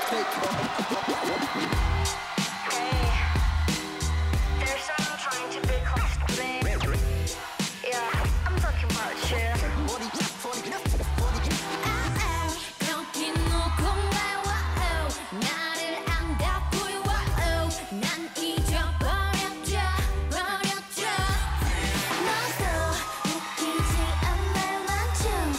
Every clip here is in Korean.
There's someone trying to be close to me. Yeah, I'm talking about you. 여기 누군가요? 나를 안다고요? 난 잊어버렸죠. 너도 웃기지 않을만 좀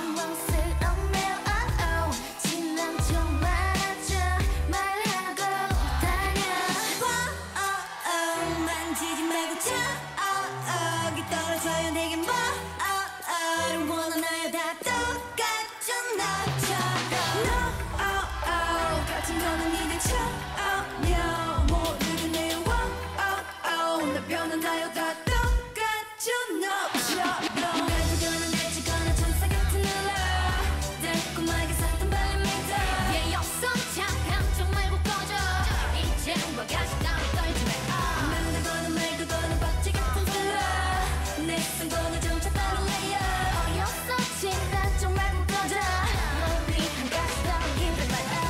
당황스럽네요. 지난 좀 말하자 말하고 다녀. 만지지 말고 저기 떨어져요 내게 뭐를 원하나요? 다 똑같죠 너처럼. No 같은 거는 이제 전혀 모르겠네요. 나 변하나요? 다 똑같죠 너처럼. 날 구겨는 내지거나 천사 같은 누나 달콤하게 샀던 발림이다. 얘 없어 착한 척 말고 꺼져. 이제 와가지 따위 떨지 마. 맴돌거나 말고거나 박쥐 같은 플라 내쓴 거는 점차 따라래요. 어이없어 친한 척 말고 꺼져. 머리 한 가지 더 기분 말아.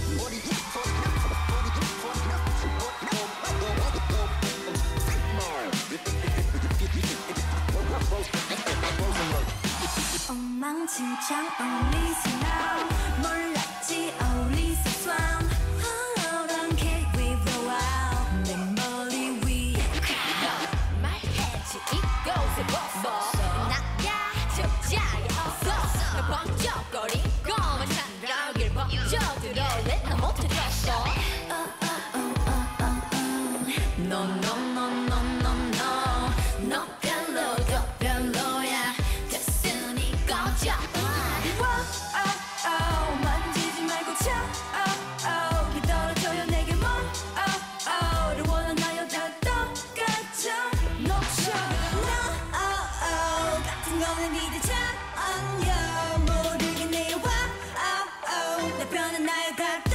엉망진창 only sound 몰랐지 only so swam. hold we blow out 내 머리 위에 말해지 이곳에 벗어 나야 적자에 없어. 널 번쩍거리고만 살아길 번쩍들어내 나 못해줬어. No no no no no no 너 별로도 별로야. 됐으니 꺼져. 만지지 말고 저기 떨어져요 내게 뭐를 원하나요? 다 똑같죠 너처럼. No 같은 거는 이제 전혀 모르겠네요. 나 변하나요? 다